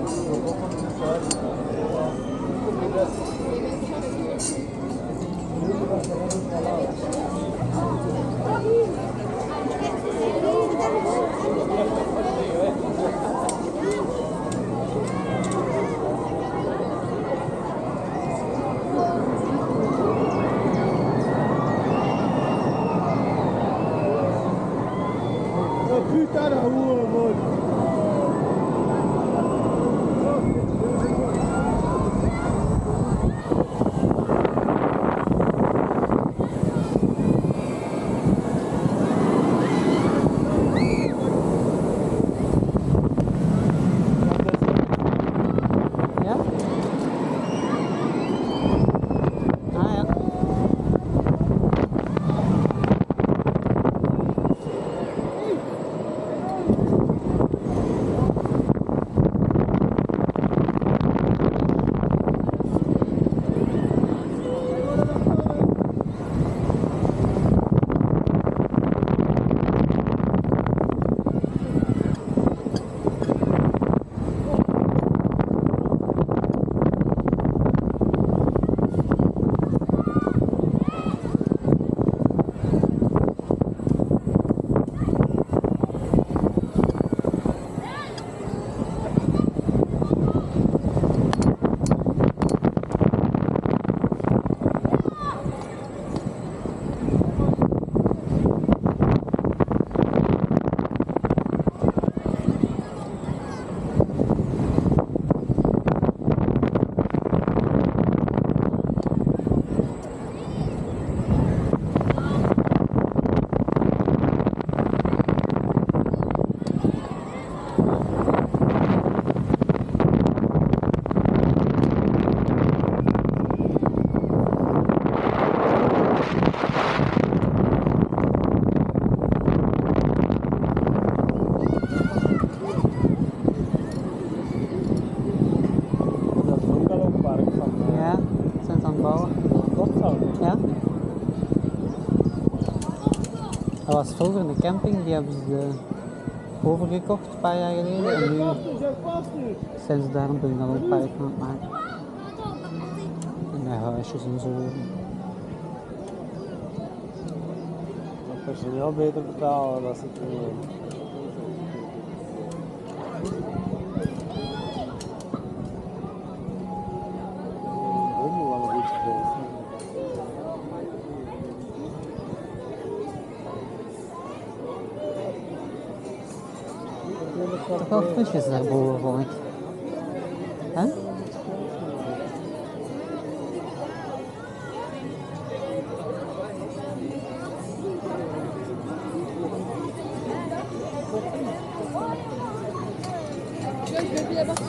Putain de roue, mode. Dat was vroeger een camping, die hebben ze overgekocht een paar jaar geleden en nu zijn ze daar een bungalowpark aan het maken. En met huisjes en zo. Het personeel beter betalen, dat is het probleem. Dat moet wel een goed geweest. Toch wel frisjes daarboven, vond ik. Hè? Je vais bien partir.